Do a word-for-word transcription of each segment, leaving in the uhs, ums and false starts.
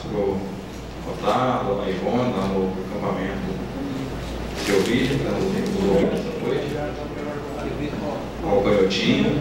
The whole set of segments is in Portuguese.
para o Otávio, a Ivone, lá no acampamento Seu Vídeo, que está nos ouvindo essa noite, ao Canhotinho.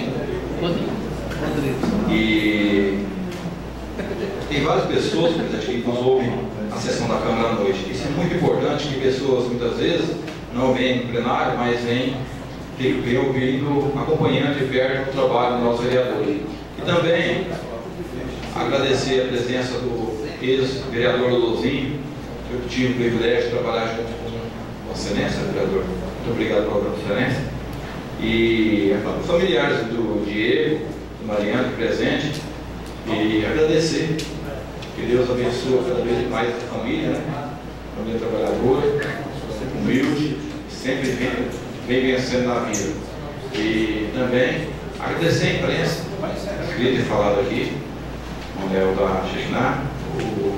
E tem várias pessoas que nos ouvem a sessão da Câmara à noite. Isso é muito importante, que pessoas muitas vezes não vêm no plenário, mas vêm, vêm ouvindo, acompanhando de perto o trabalho do nosso vereador. E também agradecer a presença do ex-vereador Lolozinho, que eu tive o privilégio de trabalhar junto com Vossa Excelência, vereador. Muito obrigado pela Vossa Excelência. E os familiares do Diego, do Mariano, presente, e agradecer. Que Deus abençoe cada vez mais a família, né? Família trabalhadora, sempre humilde, sempre vem, vem vencendo na vida. E também agradecer a imprensa, escrito e falado aqui, onde é o da Chiquiná, o,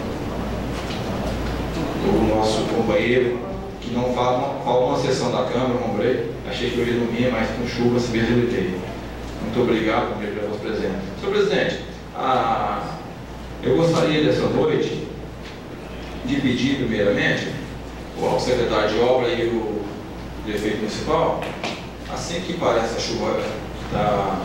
o nosso companheiro, que não fala, fala uma sessão da Câmara, comprei, achei que hoje não vinha, mas com chuva se mesmo ele teve. Muito obrigado por ter nos presente. Senhor presidente, a, eu gostaria dessa noite de pedir, primeiramente, ao secretário de obra e o prefeito municipal, assim que parece a chuva está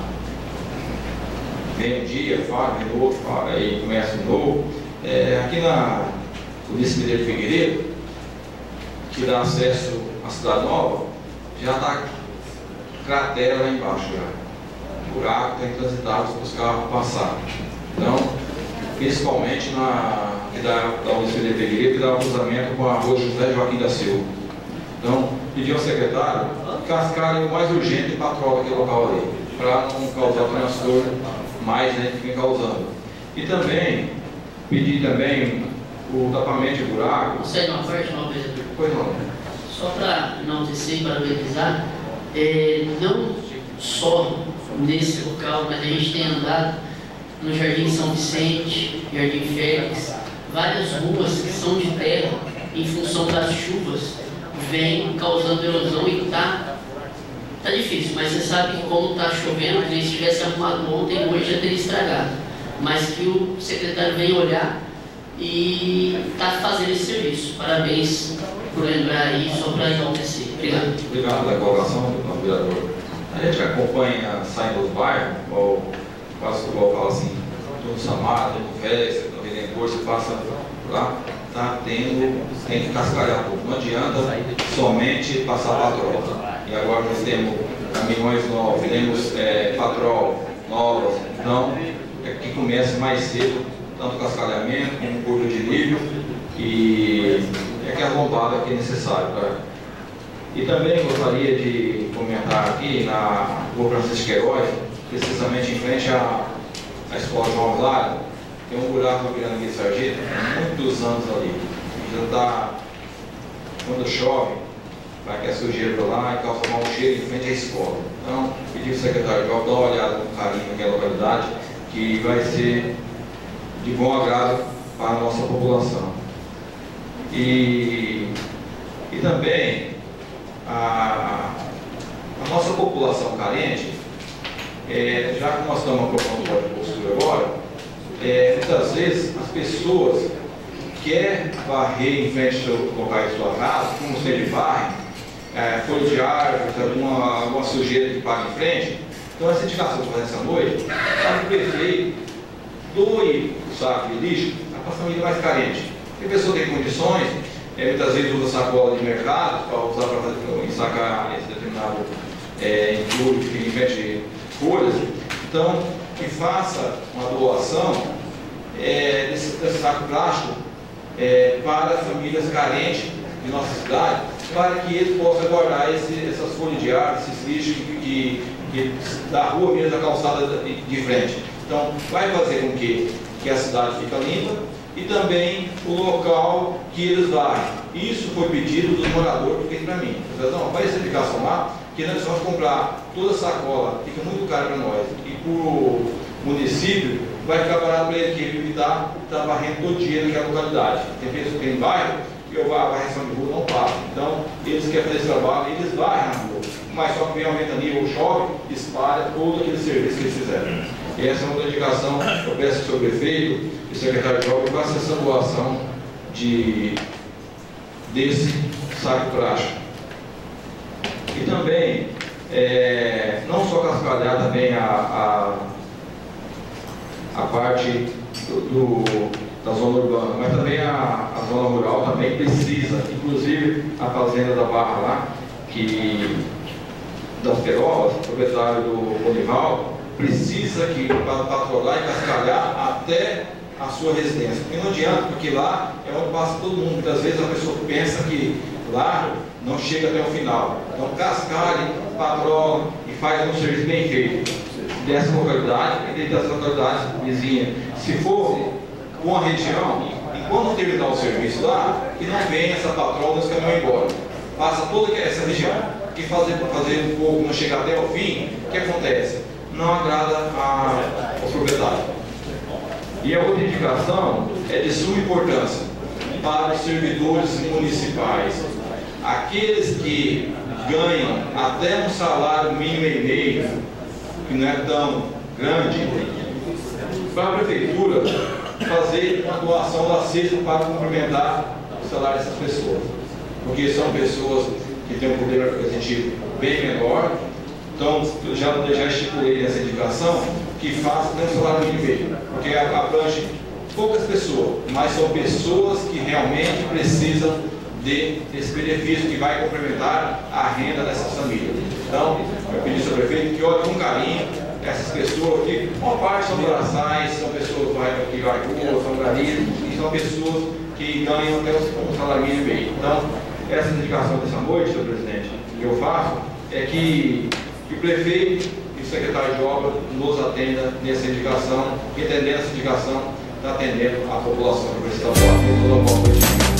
vem um dia, fala, vem outro, fala, e começa de novo, é, aqui na Polícia Mineiro Figueiredo, que dá acesso à Cidade Nova, já está cratera lá embaixo, já. Buraco, tem transitável para os carros passar. Então, principalmente na que dá, da Polícia Mineiro Figueiredo, que dá o cruzamento com a rua José Joaquim da Silva. Então, pedi ao secretário cascarem o mais urgente e patrola aquele local ali, para não causar transtorno mais, né, que vem causando. E também, pedi também o tapamento de buraco. Não sei uma parte, não, vereador. Pois não. Só para enaltecer e parabenizar, é, não só nesse local, mas a gente tem andado no Jardim São Vicente, Jardim Félix, várias ruas que são de terra, em função das chuvas, vem causando erosão e está tá difícil, mas você sabe que como está chovendo, que se tivesse arrumado ontem, hoje já teria estragado. Mas que o secretário vem olhar e está fazendo esse serviço. Parabéns por lembrar aí, só para enaltecer. Obrigado. Obrigado pela colocação do nosso vereador. A gente acompanha, sai dos bairros, ou quase que eu falo assim, todo Samara, todo Félix, todo Redentor, você passa por lá, está tendo, tem que cascalhar tudo. Não adianta somente passar patrol. E agora nós temos caminhões novos, temos é, patrol novos, então é que comece mais cedo, tanto cascalhamento como curva de nível, e é que a lombada que é necessário. Pra... E também gostaria de comentar aqui na rua Francisco Queiroz, precisamente em frente à, à escola João Osório, tem um buraco no Grande Sargento, há muitos anos ali. Já está, quando chove, vai que é sujeira para lá e causa mau cheiro em frente à escola. Então, pedi ao secretário de obra dar uma olhada com carinho naquela localidade, que vai ser de bom agrado para a nossa população. E, e também a, a nossa população carente, é, já que nós estamos propondo de postura agora, é, muitas vezes as pessoas querem varrer em frente ao local de sua casa, como se ele varre, é, folha de árvore, alguma, alguma sujeira que paga em frente. Então essa indicação que eu vou fazer essa noite, sabe, o prefeito doe o saco de lixo para a família mais carente. Tem pessoa que tem condições, é, muitas vezes usa sacola de mercado para usar para ensacar esse determinado é, entulho que fica em frente de folhas. Então, que faça uma doação é, desse, desse saco plástico é, para famílias carentes de nossa cidade, para que eles possam guardar esse, essas folhas de árvore, esses lixos que, que, que, da rua mesmo, da calçada de, de frente. Então, vai fazer com que, que a cidade fique limpa e também o local que eles varrem. Isso foi pedido dos moradores, porque para mim, não, vai essa indicação lá, que nós vamos comprar toda a sacola, fica muito caro para nós, e para o município vai ficar barato para ele, que ele está tá varrendo todo dia naquela localidade. Tem pessoas que tem bairro que a varreção de rua não passa. Então, eles querem fazer esse trabalho, eles varrem na rua. Mas só que vem uma ventania ou chove, espalha todo aquele serviço que eles fizeram. E essa é uma indicação que eu peço ao senhor prefeito e secretário de obras faça essa doação de, desse saco plástico. E também, é, não só cascalhar também a, a, a parte do, do, da zona urbana, mas também a, a zona rural também precisa, inclusive a fazenda da Barra lá, que das Perolas, proprietário do Bonival, precisa que para patrulhar e cascalhar até a sua residência. Porque não adianta, porque lá é onde passa todo mundo. Muitas vezes a pessoa pensa que lá não chega até o final. Então cascalhe, patrola e faz um serviço bem feito dessa localidade e das localidades vizinhas. Se for com a região, enquanto terminar o serviço lá, que não venha essa patrola e os caminhões embora. Passa toda essa região. E fazer, fazer um pouco não chegar até o fim, o que acontece? Não agrada a, aos proprietários. E a outra indicação é de suma importância para os servidores municipais. Aqueles que ganham até um salário mínimo e meio, que não é tão grande, para a prefeitura fazer uma doação da cesta para complementar o salário dessas pessoas. Porque são pessoas que têm um poder aquisitivo bem menor. Então, eu já, eu já estipulei nessa indicação que faça um salário mínimo e meio, porque abrange poucas pessoas, mas são pessoas que realmente precisam de, desse benefício que vai complementar a renda dessas famílias. Então, eu pedi ao prefeito que olhe com carinho essas pessoas que, uma parte são braçais, são pessoas que vai são granilhos, e são pessoas que ganham até um salário mínimo e meio. Então, essa indicação dessa noite, senhor presidente, que eu faço, é que, que o prefeito e o secretário de obra nos atenda nessa indicação, entendendo essa indicação, está atendendo a população que precisa falar.